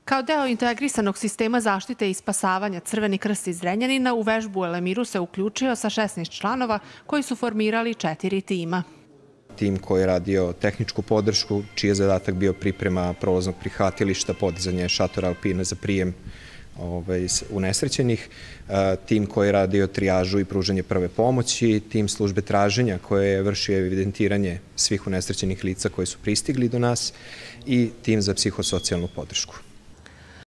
Kao deo integrisanog sistema zaštite i spasavanja, Crveni krst iz Zrenjanina u vežbu u Elemiru se uključio sa 16 članova koji su formirali 4 tima. Tim koji je radio tehničku podršku, čiji je zadatak bio priprema prolaznog prihvatilišta, podizanje šatora Alpina za prijem unesrećenih, tim koji je radio trijažu i pružanje prve pomoći, tim službe traženja koje je vršio evidentiranje svih unesrećenih lica koji su pristigli do nas i tim za psihosocijalnu podršku.